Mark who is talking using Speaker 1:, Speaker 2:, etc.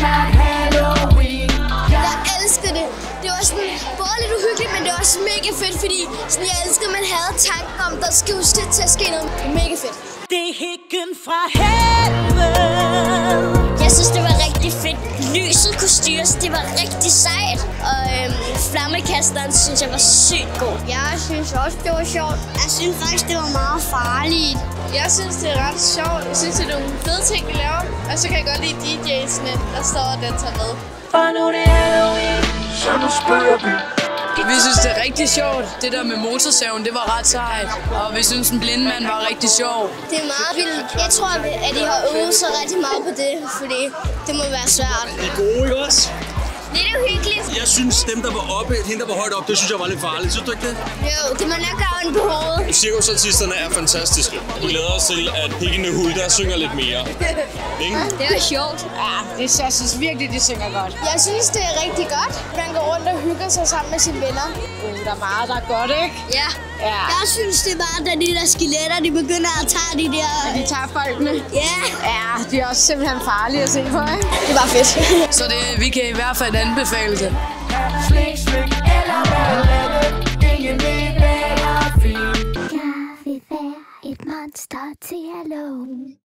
Speaker 1: snart Halloween.
Speaker 2: Jeg elsker det. Det var sådan både lidt uhyggeligt, men det var også mega fedt, fordi sådan, jeg elsker, at man havde tanken om, der skal huske til at ske noget. Mega fedt.
Speaker 3: Det er hækken fra helvede.
Speaker 2: Jeg synes, det var rigtig fedt. Lyset kunne styres, det var rigtig sejt. Og flammekasteren synes jeg var sygt god. Jeg synes også, det var sjovt. Jeg synes faktisk, det var meget farligt.
Speaker 4: Jeg synes, det er ret sjovt. Jeg synes, det er nogle fede ting, vi laver. Og så kan jeg godt lide DJ'sene, der står og danser med.
Speaker 1: For nu det er Halloween, så nu spørger vi.
Speaker 5: Vi synes, det er rigtig sjovt. Det der med motorsaven, det var ret sejt. Og vi synes, en blindmand var rigtig sjov.
Speaker 2: Det er meget vildt. Jeg tror, at de har øvet sig rigtig meget på det, fordi det må være svært.
Speaker 6: I er gode, ikke også?
Speaker 2: Lidt uhyggeligt.
Speaker 6: Jeg synes, dem der var oppe, hende der var højt op, det synes jeg var lidt farligt. Synes du ikke det?
Speaker 2: Jo, det må nok gøre ondt på hovedet.
Speaker 6: Cirkusartisterne er fantastiske. Vi glæder os til, at Piggene Hulda synger lidt mere. Ikke?
Speaker 2: Det var sjovt.
Speaker 4: Ja, jeg synes virkelig, de synger godt.
Speaker 2: Jeg synes, det er rigtig godt. Man går rundt og hygger sig sammen med sine venner.
Speaker 4: Der er meget, der er godt, ikke?
Speaker 2: Ja.
Speaker 4: Ja.
Speaker 2: Jeg synes, det var, da de der skeletter, de begynder at tage de der...
Speaker 4: De tager folkene.
Speaker 2: Ja.
Speaker 4: Ja, de er også simpelthen farlige at se på, ikke?
Speaker 2: Det var fedt.
Speaker 5: Så vi kan i hvert fald anbefale det.
Speaker 1: Slik, slik eller ballade. Ingen ved, hvad der er fint.
Speaker 7: Jeg vil være et monster til Halloween.